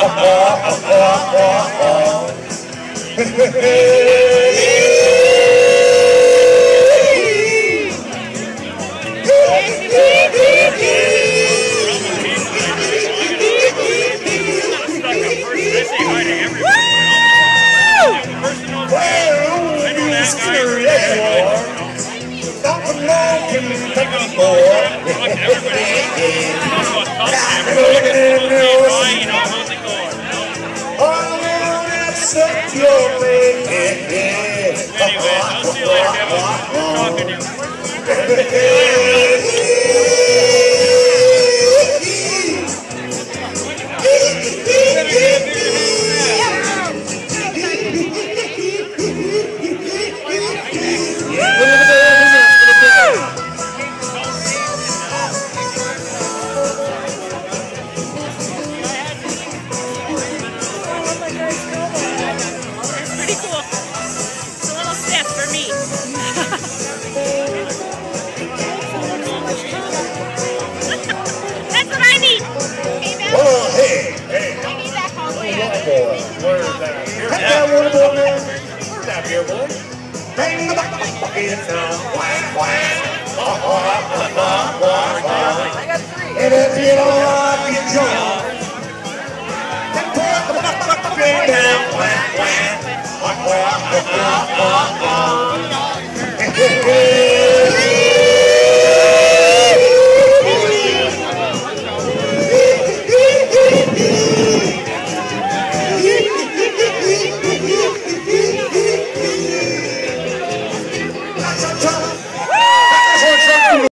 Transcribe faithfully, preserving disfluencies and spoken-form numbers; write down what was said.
Anyway, I'll see you later, Kevin. Talking to you. Bring the bucket down. Whack, whack. I got three. And if you don't like your joint, then put the bucket down. Whack, whack. Whack, whack.